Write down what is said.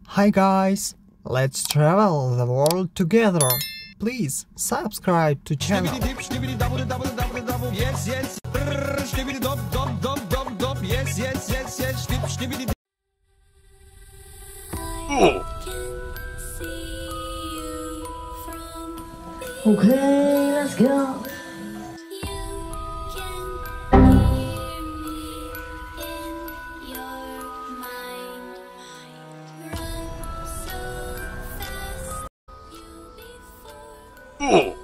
Hi guys, let's travel the world together. Please subscribe to channel. Skibidi Dop, yes, yes. Skibidi Dop, Dop, yes, yes, yes, yes. Skibidi. Okay, let's go. Oh!